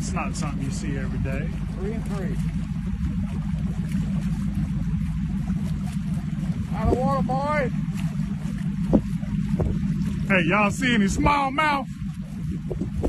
That's not something you see every day. 3 and 3. Out of the water, boy. Hey, y'all see any smallmouth?